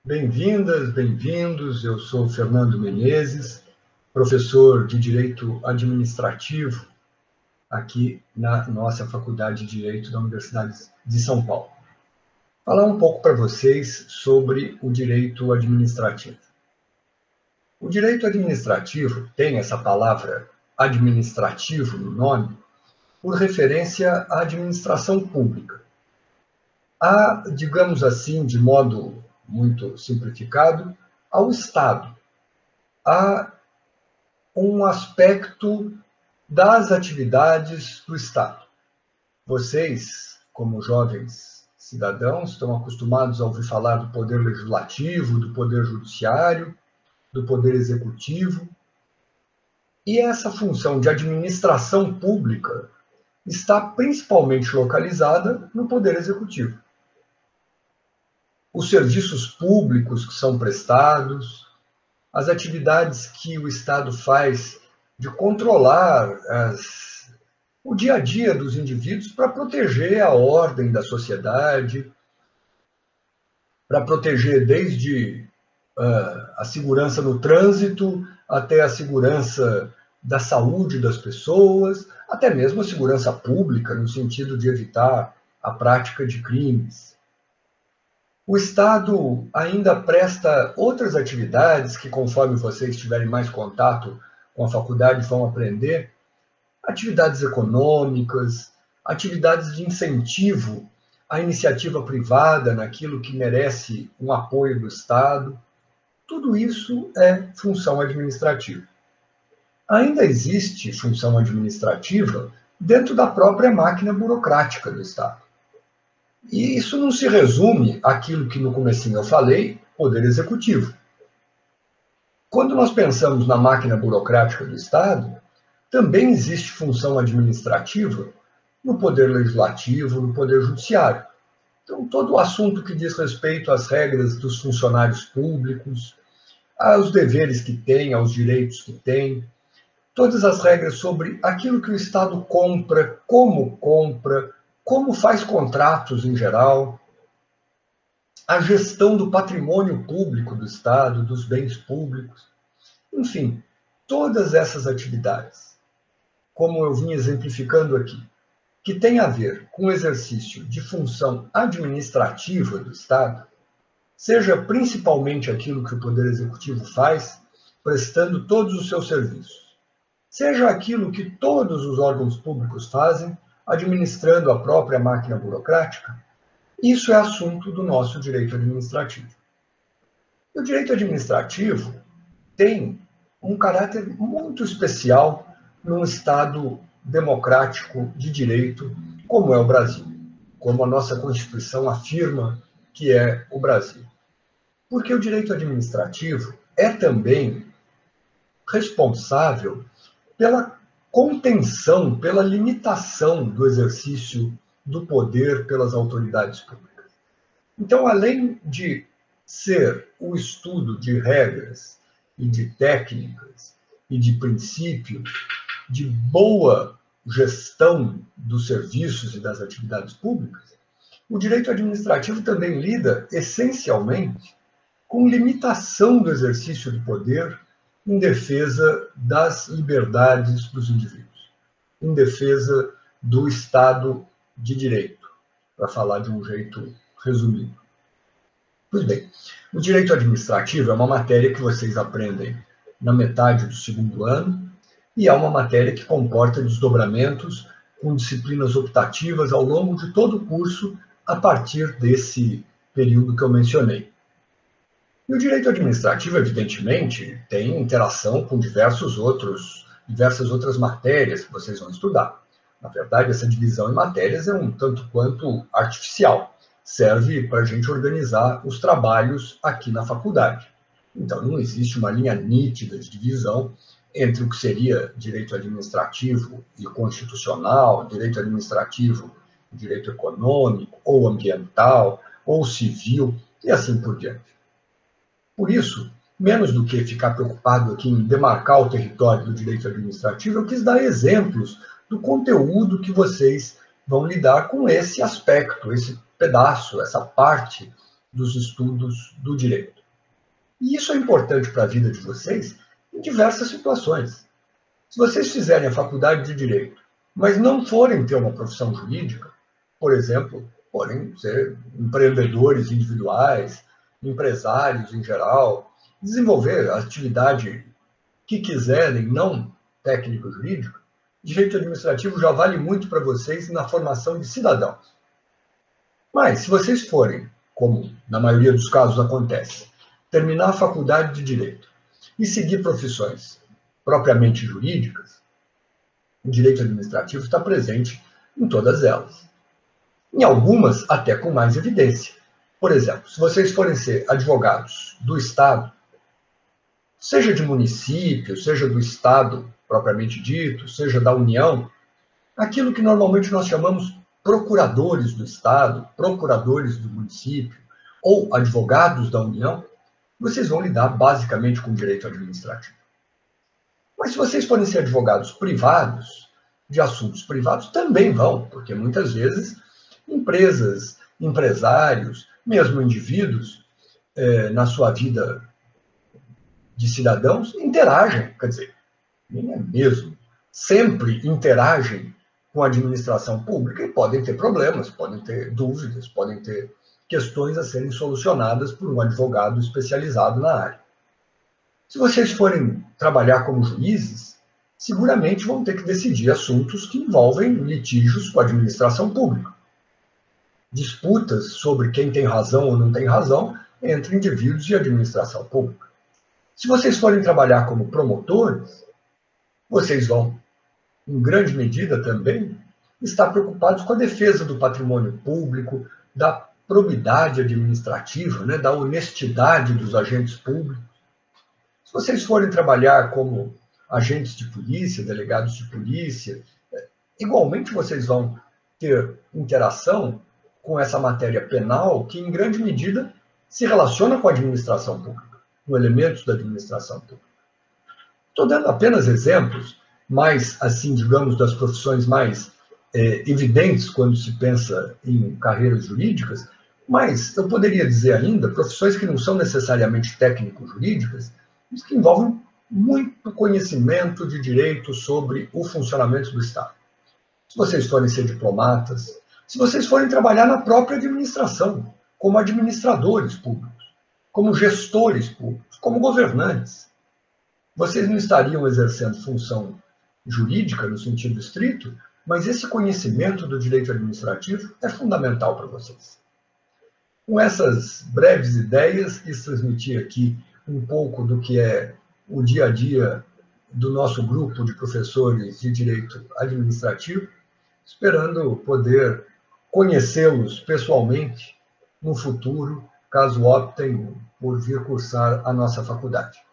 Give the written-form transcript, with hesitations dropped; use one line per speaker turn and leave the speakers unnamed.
Bem-vindas, bem-vindos. Eu sou Fernando Menezes, professor de Direito Administrativo aqui na nossa Faculdade de Direito da Universidade de São Paulo. Falar um pouco para vocês sobre o direito administrativo. O direito administrativo tem essa palavra administrativo no nome por referência à administração pública. Há, digamos assim, de modo muito simplificado, ao Estado. Há um aspecto das atividades do Estado. Vocês, como jovens cidadãos, estão acostumados a ouvir falar do poder legislativo, do poder judiciário, do poder executivo. E essa função de administração pública está principalmente localizada no poder executivo. Os serviços públicos que são prestados, as atividades que o Estado faz de controlar o dia a dia dos indivíduos para proteger a ordem da sociedade, para proteger desde a segurança no trânsito até a segurança da saúde das pessoas, até mesmo a segurança pública, no sentido de evitar a prática de crimes. O Estado ainda presta outras atividades que, conforme vocês tiverem mais contato com a faculdade, vão aprender, atividades econômicas, atividades de incentivo à iniciativa privada naquilo que merece um apoio do Estado. Tudo isso é função administrativa. Ainda existe função administrativa dentro da própria máquina burocrática do Estado. E isso não se resume àquilo que no comecinho eu falei, poder executivo. Quando nós pensamos na máquina burocrática do Estado, também existe função administrativa no poder legislativo, no poder judiciário. Então, todo o assunto que diz respeito às regras dos funcionários públicos, aos deveres que têm, aos direitos que têm, todas as regras sobre aquilo que o Estado compra, como faz contratos em geral, a gestão do patrimônio público do Estado, dos bens públicos, enfim, todas essas atividades, como eu vim exemplificando aqui, que tem a ver com o exercício de função administrativa do Estado, seja principalmente aquilo que o Poder Executivo faz, prestando todos os seus serviços, seja aquilo que todos os órgãos públicos fazem, administrando a própria máquina burocrática, isso é assunto do nosso direito administrativo. E o direito administrativo tem um caráter muito especial num Estado democrático de direito, como é o Brasil, como a nossa Constituição afirma que é o Brasil. Porque o direito administrativo é também responsável pela contenção, pela limitação do exercício do poder pelas autoridades públicas. Então, além de ser o estudo de regras e de técnicas e de princípios de boa gestão dos serviços e das atividades públicas, o direito administrativo também lida, essencialmente, com limitação do exercício do poder em defesa das liberdades dos indivíduos, em defesa do Estado de Direito, para falar de um jeito resumido. Pois bem, o direito administrativo é uma matéria que vocês aprendem na metade do segundo ano e é uma matéria que comporta desdobramentos com disciplinas optativas ao longo de todo o curso a partir desse período que eu mencionei. E o direito administrativo, evidentemente, tem interação com diversas outras matérias que vocês vão estudar. Na verdade, essa divisão em matérias é um tanto quanto artificial. Serve para a gente organizar os trabalhos aqui na faculdade. Então, não existe uma linha nítida de divisão entre o que seria direito administrativo e constitucional, direito administrativo, direito econômico, ou ambiental, ou civil, e assim por diante. Por isso, menos do que ficar preocupado aqui em demarcar o território do direito administrativo, eu quis dar exemplos do conteúdo que vocês vão lidar com esse aspecto, esse pedaço, essa parte dos estudos do direito. E isso é importante para a vida de vocês em diversas situações. Se vocês fizerem a faculdade de Direito, mas não forem ter uma profissão jurídica, por exemplo, podem ser empreendedores individuais, empresários em geral, desenvolver a atividade que quiserem, não técnico-jurídico, direito administrativo já vale muito para vocês na formação de cidadãos. Mas, se vocês forem, como na maioria dos casos acontece, terminar a faculdade de Direito e seguir profissões propriamente jurídicas, o direito administrativo está presente em todas elas. Em algumas, até com mais evidência. Por exemplo, se vocês forem ser advogados do Estado, seja de município, seja do Estado propriamente dito, seja da União, aquilo que normalmente nós chamamos procuradores do Estado, procuradores do município ou advogados da União, vocês vão lidar basicamente com direito administrativo. Mas se vocês forem ser advogados privados, de assuntos privados, também vão, porque muitas vezes empresas, empresários, mesmo indivíduos, na sua vida de cidadãos, interagem, quer dizer, nem é mesmo, sempre interagem com a administração pública e podem ter problemas, podem ter dúvidas, podem ter questões a serem solucionadas por um advogado especializado na área. Se vocês forem trabalhar como juízes, seguramente vão ter que decidir assuntos que envolvem litígios com a administração pública. Disputas sobre quem tem razão ou não tem razão entre indivíduos e administração pública. Se vocês forem trabalhar como promotores, vocês vão, em grande medida também, estar preocupados com a defesa do patrimônio público, da probidade administrativa, da honestidade dos agentes públicos. Se vocês forem trabalhar como agentes de polícia, delegados de polícia, igualmente vocês vão ter interação com essa matéria penal que, em grande medida, se relaciona com a administração pública, com elementos da administração pública. Estou dando apenas exemplos, mais, assim, digamos, das profissões mais evidentes quando se pensa em carreiras jurídicas, mas eu poderia dizer ainda profissões que não são necessariamente técnico-jurídicas, mas que envolvem muito conhecimento de direito sobre o funcionamento do Estado. Se vocês forem ser diplomatas, se vocês forem trabalhar na própria administração, como administradores públicos, como gestores públicos, como governantes, vocês não estariam exercendo função jurídica no sentido estrito, mas esse conhecimento do direito administrativo é fundamental para vocês. Com essas breves ideias, quis transmitir aqui um pouco do que é o dia a dia do nosso grupo de professores de direito administrativo, esperando poder conhecê-los pessoalmente no futuro, caso optem por vir cursar a nossa faculdade.